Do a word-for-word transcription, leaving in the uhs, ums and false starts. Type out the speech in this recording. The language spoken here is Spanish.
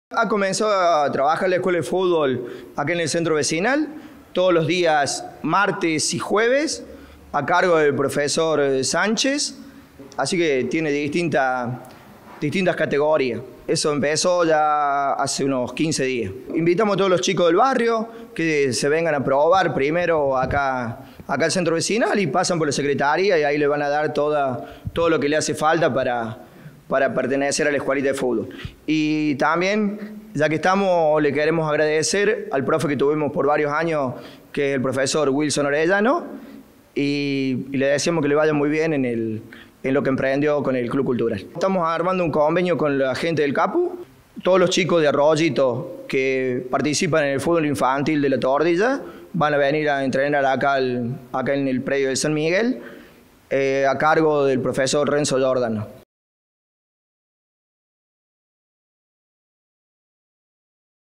Ha comenzado a trabajar en la escuela de fútbol acá en el centro vecinal, todos los días martes y jueves, a cargo del profesor Sánchez, así que tiene distinta, distintas categorías. Eso empezó ya hace unos quince días. Invitamos a todos los chicos del barrio que se vengan a probar primero acá, acá al centro vecinal y pasan por la secretaría y ahí le van a dar toda, todo lo que le hace falta para... para pertenecer a la escuelita de fútbol. Y también, ya que estamos, le queremos agradecer al profe que tuvimos por varios años, que es el profesor Wilson Orellano, y, y le decimos que le vaya muy bien en, el, en lo que emprendió con el Club Cultural. Estamos armando un convenio con la gente del Capu, todos los chicos de Arroyito que participan en el fútbol infantil de La Tordilla van a venir a entrenar acá, al, acá en el predio de San Miguel, eh, a cargo del profesor Renzo Giordano.